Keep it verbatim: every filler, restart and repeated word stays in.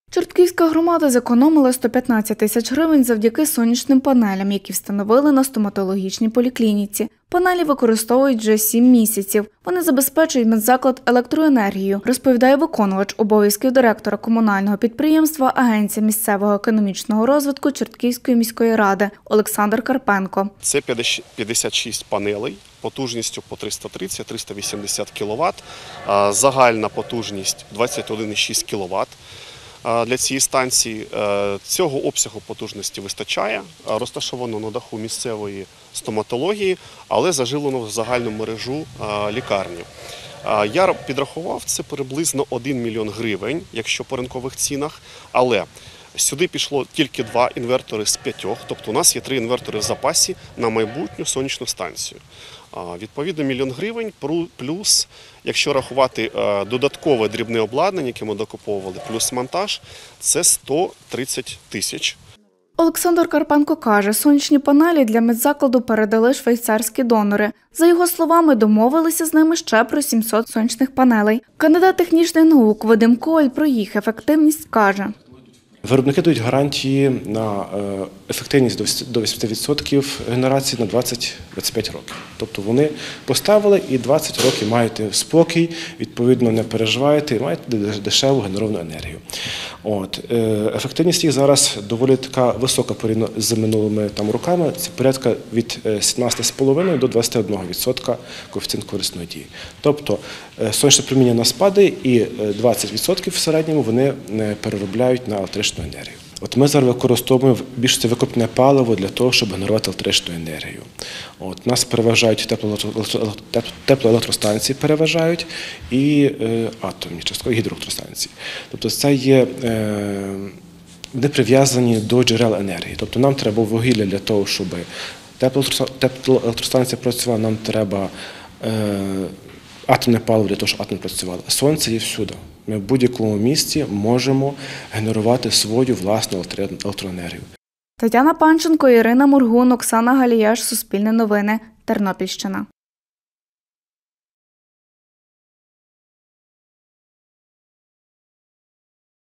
Чортківська громада зекономила сто п'ятнадцять тисяч гривень завдяки сонячним панелям, які встановили на стоматологічній поліклініці. Панелі використовують вже сім місяців. Вони забезпечують медзаклад електроенергією, розповідає виконувач обов'язків директора комунального підприємства Агенція місцевого економічного розвитку Чортківської міської ради Олександр Карпенко. Це п'ятдесят шість панелей потужністю по триста тридцять - триста вісімдесят кіловат, загальна потужність двадцять один цілих шість десятих кіловат. Для цієї станції цього обсягу потужності вистачає, розташовано на даху місцевої стоматології, але зажилено в загальну мережу лікарні. Я підрахував, це приблизно один мільйон гривень, якщо по ринкових цінах, але сюди пішло тільки два інвертори з п'ятьох, тобто у нас є три інвертори в запасі на майбутню сонячну станцію. Відповідно, мільйон гривень плюс, якщо рахувати додаткове дрібне обладнання, яке ми докуповували, плюс монтаж, це сто тридцять тисяч. Олександр Карпенко каже, сонячні панелі для медзакладу передали швейцарські донори. За його словами, домовилися з ними ще про сімсот сонячних панелей. Кандидат технічних наук Вадим Коваль про їх ефективність каже. Виробники дають гарантії на ефективність до вісімдесят відсотків генерації на двадцять - двадцять п'ять років. Тобто вони поставили і двадцять років маєте спокій, відповідно не переживаєте і маєте дешеву генеровану енергію. От. Ефективність їх зараз доволі така висока порівняно з минулими там, роками. Це порядка від сімнадцяти цілих п'яти десятих до двадцяти одного відсотка коефіцієнт корисної дії. Тобто сонячне проміння нас падає і двадцять відсотків в середньому вони переробляють на електричну енергію. От ми зараз використовуємо більше викопне паливо для того, щоб генерувати електричну енергію. От, нас переважають теплоелектростанції переважають і е, атомні, частково гідроелектростанції. Тобто це є, е, вони прив'язані до джерел енергії. Тобто нам треба вугілля для того, щоб теплоелектростанція працювала, нам треба е, атомне паливо для того, щоб атом працювало. Сонце є всюди. Ми в будь-якому місці можемо генерувати свою власну електроенергію. Тетяна Панченко, Ірина Мургун, Оксана Галіяш, Суспільне новини, Тернопільщина.